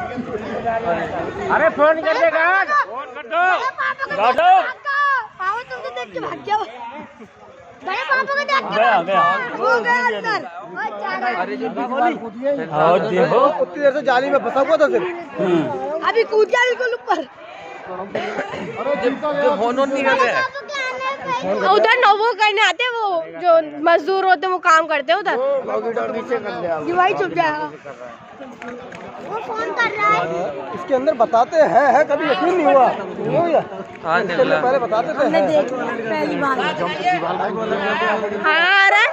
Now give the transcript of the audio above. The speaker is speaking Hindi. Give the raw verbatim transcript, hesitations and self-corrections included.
अरे फोन कर देगा, फोन कर दो। पापा तुमको देख के भाग गया। गया पापा को देख के गया गया वो गया अंदर। अरे जो और देखो उतनी देर से जाली में फंसा हुआ था सिर्फ, अभी कूद गया बिल्कुल ऊपर। जो फोन ऑन नहीं कर रहे उधर न वो करने आते, वो जो मजदूर होते वो काम करते उधर। भाई चुप जाएगा, वो फोन कर रहा है। इसके अंदर बताते हैं है, कभी यकीन नहीं हुआ, नहीं हुआ इसके अंदर पहले बताते थे। देख पहली बार हाँ आ रहा है।